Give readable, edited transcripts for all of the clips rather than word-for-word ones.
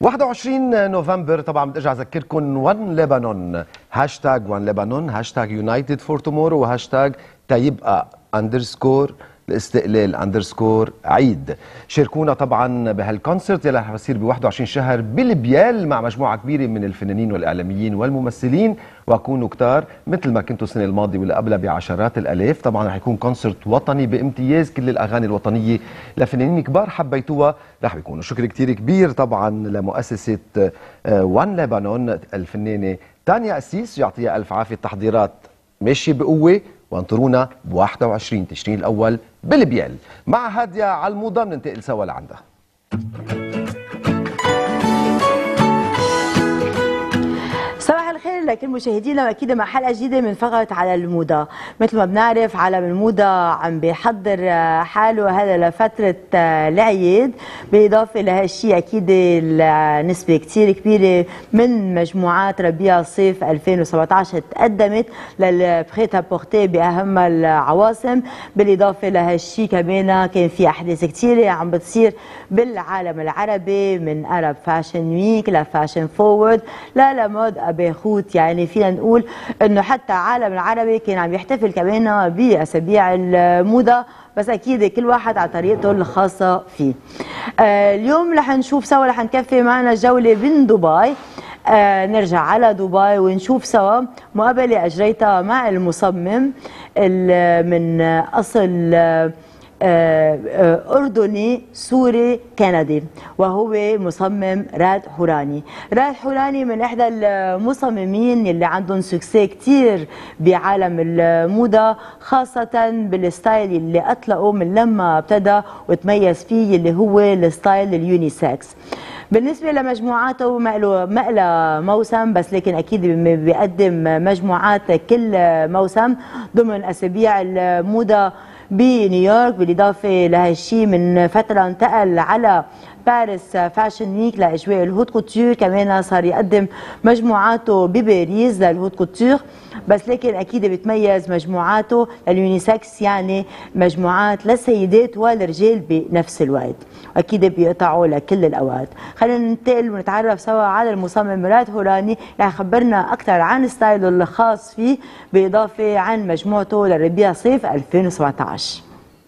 21 نوفمبر طبعا بدي ارجع اذكركم وان لبنان هاشتاج وان لبنان هاشتاج يونايتد فور تومورو وهاشتاج تيبقى اندرسكور الاستقلال اندرسكور عيد. شاركونا طبعا بهالكونسرت يلي رح يصير ب 21 شهر بالبيال مع مجموعه كبيره من الفنانين والاعلاميين والممثلين، وكونوا كتار مثل ما كنتوا السنه الماضيه واللي قبلها بعشرات الالاف. طبعا رح يكون كونسرت وطني بامتياز، كل الاغاني الوطنيه لفنانين كبار حبيتوها رح بيكونوا. شكر كتير كبير طبعا لمؤسسه وان لبنان الفنانه تانيا أسيس، يعطيها الف عافيه. التحضيرات ماشيه بقوه، وانطرونا ب 21 تشرين الاول بالبيال. مع هاديه على الموضه بننتقل سوا لعندها. صباح الخير لكل مشاهدينا، واكيد مع حلقه جديده من فقط على الموضه. مثل ما بنعرف عالم الموضه عم بيحضر حاله هذا لفتره العيد، بالاضافه لهالشيء اكيد نسبه كثير كبيره من مجموعات ربيع صيف 2017 تقدمت للبريت بورتي باهم العواصم. بالاضافه لهالشيء كمان كان في احداث كثيره عم بتصير بالعالم العربي، من ارب فاشن ويك لفاشن فورورد لمود بيروت. يعني فينا نقول انه حتى العالم العربي كان عم يحتفل كمان باسابيع الموضه، بس اكيد كل واحد على طريقته الخاصه فيه. اليوم رح نشوف سوا، رح نكفي معنا جوله من دبي. نرجع على دبي ونشوف سوا مقابله اجريتها مع المصمم من اصل أردني سوري كندي، وهو مصمم راد حوراني. راد حوراني من إحدى المصممين اللي عندهم سكسي كتير بعالم الموضة، خاصة بالستايل اللي أطلقوا من لما ابتدى وتميز فيه اللي هو الستايل اليونيسكس. بالنسبة لمجموعاته مقلة موسم، بس لكن أكيد بيقدم مجموعات كل موسم ضمن أسابيع الموضة بنيويورك. بالإضافة لهالشيء من فترة انتقل على باريس فاشن ويك لأجواء الهوت كوتور، كمان صار يقدم مجموعاته بباريس للهوت كوتور، بس لكن أكيد بتميز مجموعاته اليونيسكس، يعني مجموعات للسيدات والرجال بنفس الوقت، أكيد بيقطعوا لكل الأوقات. خلينا ننتقل ونتعرف سوا على المصمم راد حوراني، رح يخبرنا أكثر عن ستايله الخاص فيه، بالإضافة عن مجموعته للربيع صيف 2017.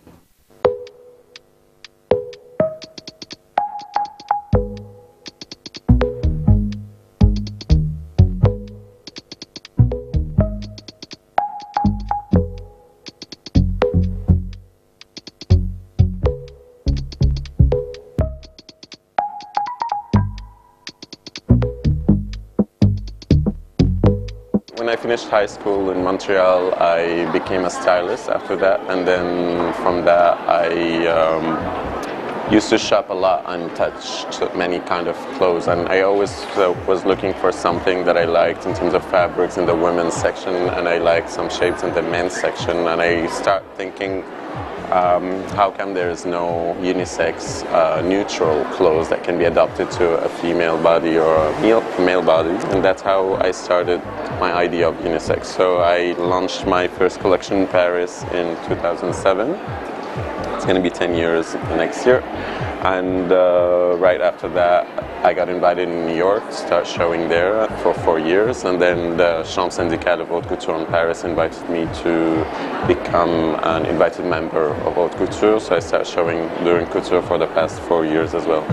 When I finished high school in Montreal, I became a stylist after that, and then from that I used to shop a lot and touch many kind of clothes, and I always was looking for something that I liked in terms of fabrics in the women's section, and I liked some shapes in the men's section, and I start thinking, how come there is no unisex neutral clothes that can be adapted to a female body or a male body? And that's how I started my idea of unisex. So I launched my first collection in Paris in 2007. It's going to be 10 years next year. And right after that, I got invited in New York to start showing there for 4 years. And then the Chambre Syndicale of Haute Couture in Paris invited me to become an invited member of Haute Couture. So I started showing during couture for the past 4 years as well.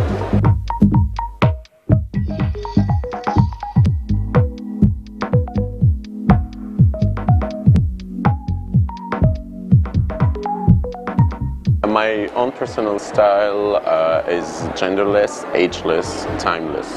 My own personal style is genderless, ageless, timeless.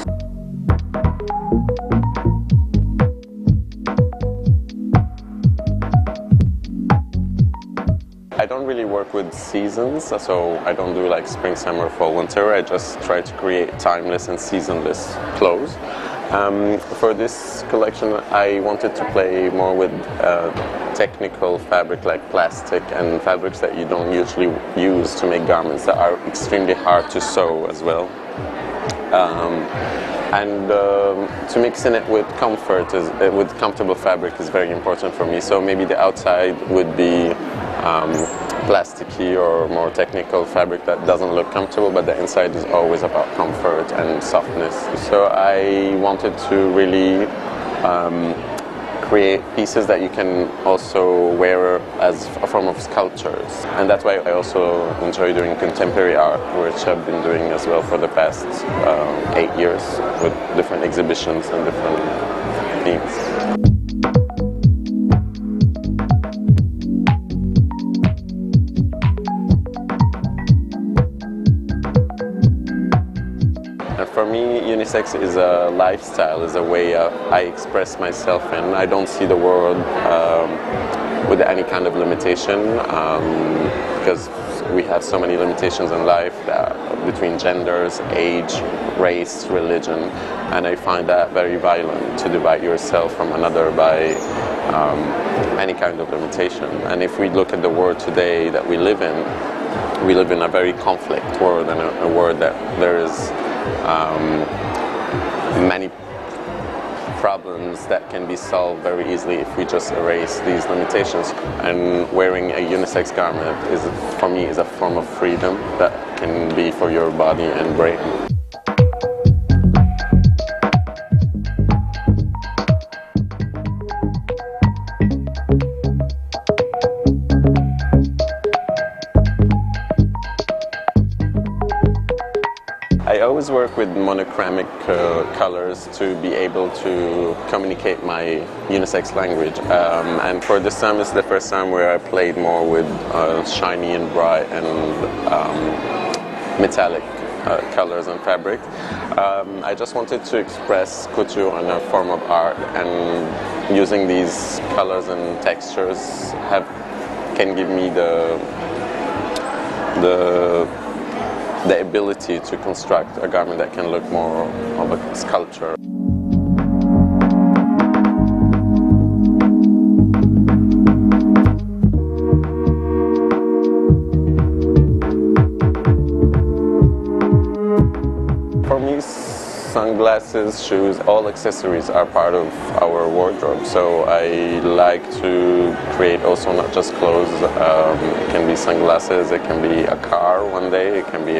I don't really work with seasons, so I don't do like spring, summer, fall, winter. I just try to create timeless and seasonless clothes. For this collection, I wanted to play more with technical fabric like plastic and fabrics that you don't usually use to make garments that are extremely hard to sew as well. To mixing it with comfort, with comfortable fabric is very important for me. So maybe the outside would be plasticky or more technical fabric that doesn't look comfortable, but the inside is always about comfort and softness. So I wanted to really create pieces that you can also wear as a form of sculptures. And that's why I also enjoy doing contemporary art, which I've been doing as well for the past 8 years with different exhibitions and different themes. For me, unisex is a lifestyle, is a way I express myself in. I don't see the world with any kind of limitation because we have so many limitations in life between genders, age, race, religion, and I find that very violent to divide yourself from another by any kind of limitation. And if we look at the world today that we live in a very conflict world and a world that there is many problems that can be solved very easily if we just erase these limitations. And wearing a unisex garment is, for me, is a form of freedom that can be for your body and brain. I always work with monochromatic colors to be able to communicate my unisex language. And for this time, it's the first time where I played more with shiny and bright and metallic colors and fabric. I just wanted to express couture in a form of art, and using these colors and textures can give me the ability to construct a garment that can look more of a sculpture. For me, sunglasses, shoes, all accessories are part of our wardrobe. So I like to create also not just clothes. It can be sunglasses, it can be a car one day, it can be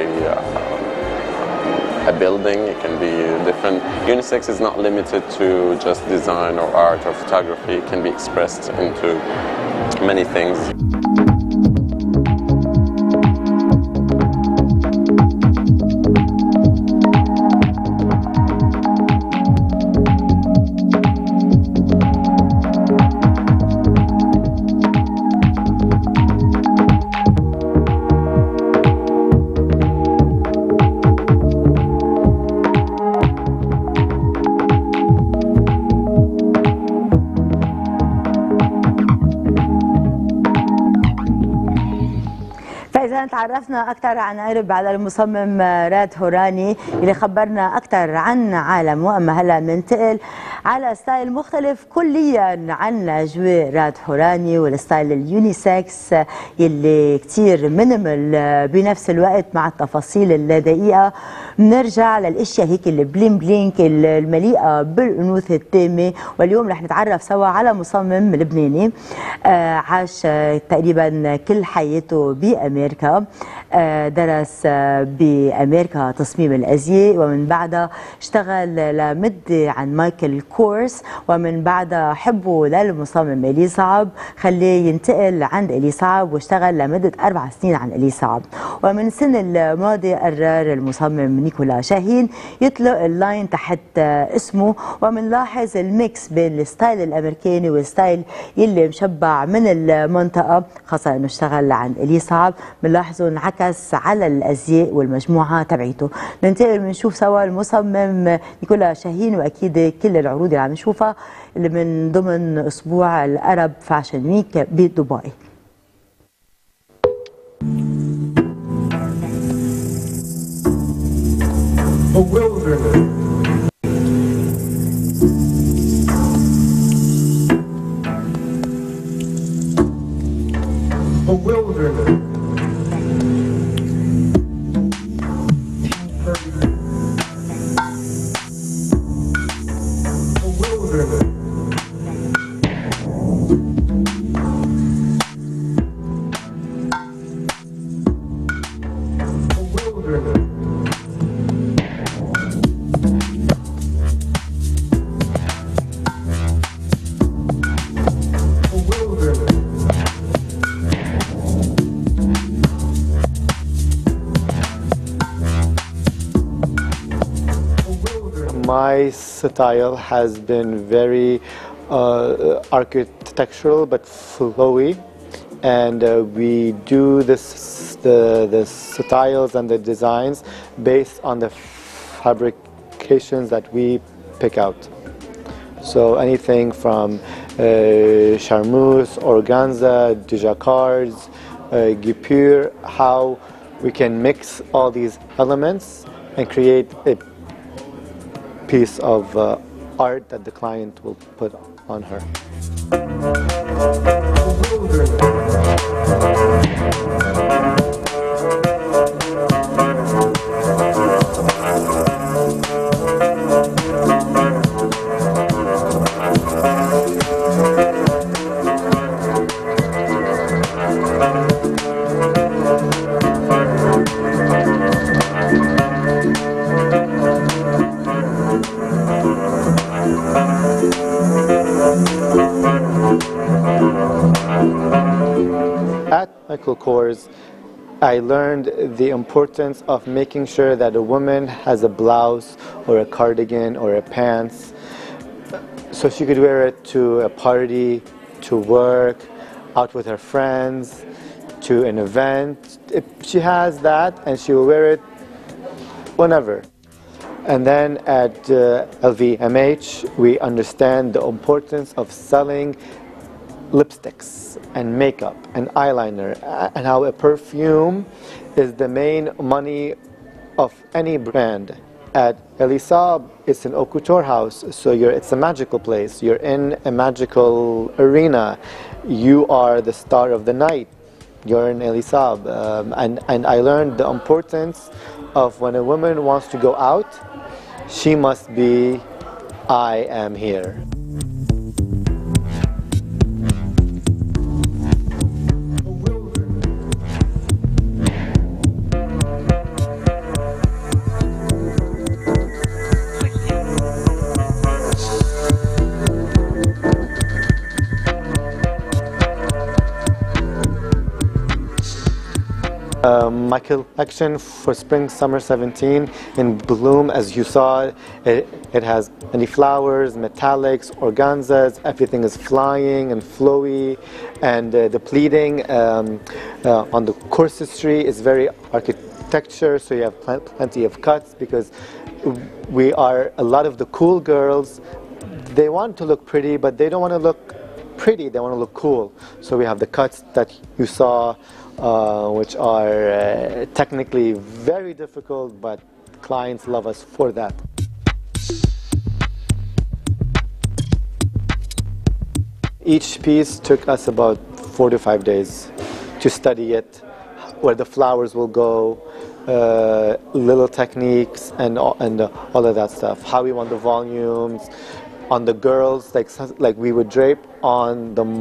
a building, it can be different. Unisex is not limited to just design or art or photography. It can be expressed into many things. فإذا تعرفنا أكثر عن قرب على المصمم راد هوراني اللي خبرنا أكثر عن عالمه، أما هلا بننتقل على ستايل مختلف كليا عن أجواء راد هوراني والستايل اليونيسكس اللي كثير مينيمال بنفس الوقت مع التفاصيل الدقيقة. بنرجع للاشياء هيك اللي بلين بلينك المليئة بالأنوثة التامة، واليوم رح نتعرف سوا على مصمم لبناني عاش تقريبا كل حياته بأمريكا، درس بأمريكا تصميم الأزياء، ومن بعدها اشتغل لمدة عن مايكل كورس، ومن بعدها حبه للمصمم إلي صعب خليه ينتقل عند إلي صعب واشتغل لمدة 4 سنين عن إلي صعب. ومن السنة الماضية قرر المصمم نيكولا شاهين يطلق اللاين تحت اسمه، ومنلاحظ الميكس بين الستايل الأمريكاني والستايل يلي مشبع من المنطقة، خاصة انه اشتغل عند إلي صعب بنلاحظه انعكس على الازياء والمجموعه تبعيته. ننتقل بنشوف سوا المصمم نيكولا شاهين، واكيد كل العروض اللي عم نشوفها اللي من ضمن اسبوع الارب فاشن ويك بدبي. my style has been very architectural but flowy, and we do the styles and the designs based on the fabrications that we pick out. So anything from charmeuse, organza, jacquards, guipure, how we can mix all these elements and create a piece of art that the client will put on her. At Michael Kors, I learned the importance of making sure that a woman has a blouse or a cardigan or a pants so she could wear it to a party, to work, out with her friends, to an event. If she has that, and she will wear it whenever. And then at LVMH, we understand the importance of selling lipsticks and makeup and eyeliner, and how a perfume is the main money of any brand. At Elisab, it's an haute couture house, so it's a magical place. You're in a magical arena. You are the star of the night. You're in Elisab. And I learned the importance of when a woman wants to go out, she must be, I am here. My collection for Spring Summer 17 in Bloom, as you saw, it has many flowers, metallics, organzas, everything is flying and flowy, and the pleating on the corsetry is very architecture, so you have plenty of cuts, because we are a lot of the cool girls. They want to look pretty, but they don't want to look pretty, they want to look cool. So we have the cuts that you saw, which are technically very difficult, but clients love us for that. Each piece took us about 4 to 5 days to study it, where the flowers will go, little techniques, and all of that stuff. How we want the volumes. On the girls, like we would drape on the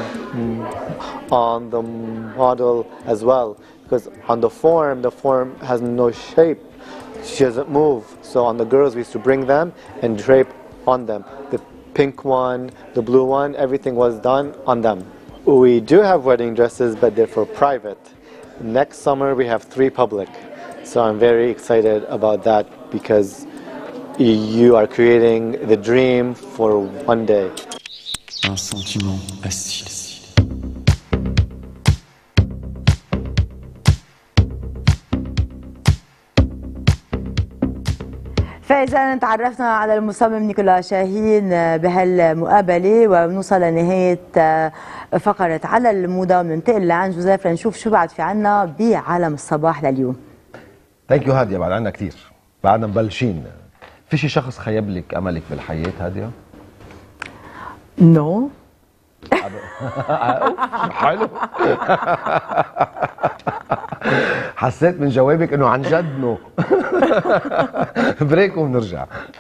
model as well, because on the form has no shape. She doesn't move. So on the girls, we used to bring them and drape on them. The pink one, the blue one, everything was done on them. We do have wedding dresses, but they're for private. Next summer, we have 3 public. So I'm very excited about that, because you are creating the dream for one day. Un sentiment acide. فإذا تعرفنا على المصمم نيكولا شاهين بهالمقابلة، ونوصل لنهاية فقرة على الموضة، وننتقل لعند جوزيف لنشوف شو بعد في عنا بعالم الصباح لليوم. ثانك يو هادية، بعد عنا كثير، بعدنا مبلشين. في شي شخص خيب لك املك بالحياه هادية؟ نو. حلو. حسيت من جوابك انه عن جد نو. بريك وبنرجع.